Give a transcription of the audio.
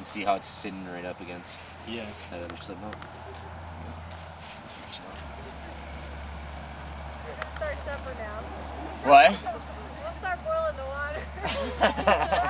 can see how it's sitting right up against that other slip knot. Start supper now. What? We'll start boiling the water.